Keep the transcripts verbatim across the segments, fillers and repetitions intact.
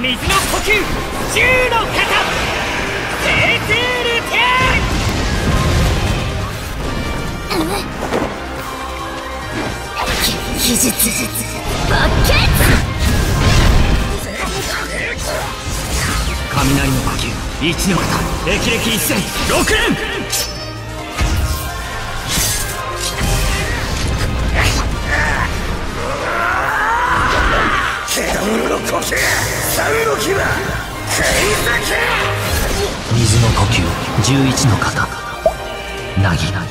水の呼吸銃の型セーテールテーン技術バッケツ雷の呼吸一の型霹靂一閃六連獣の呼吸三の牙水の呼吸十一の型なぎなぎ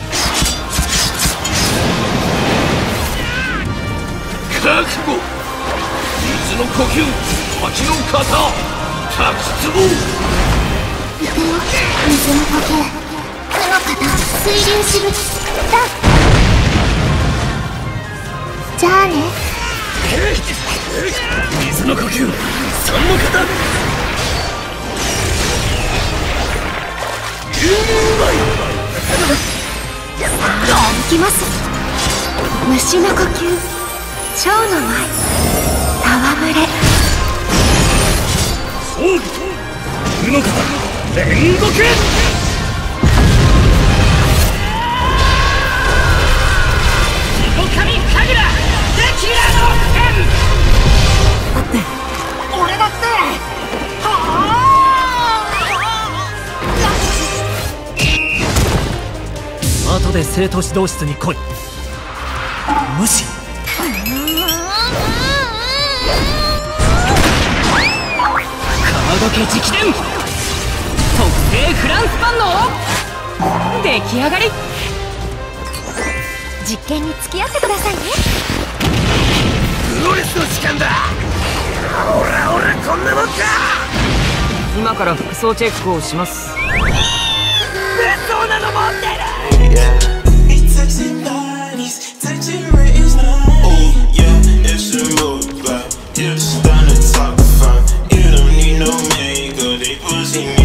覚悟水の呼吸八の型滝壺水の呼吸九の型水流しぶきだじゃあね水の呼吸三の型竜舞行きます虫の呼吸蝶の舞戯れそう九の型煉獄白神神楽デキラの剣だって俺だってはあ後で生徒指導室に来い無視カード家直伝特製フランスパンの出来上がり実験に付き合ってくださいねプロレスの時間だオラオラこんなもんか今から服装チェックをします物騒なの持ってる You're just on the top five. You don't need no makeup, they pussy me.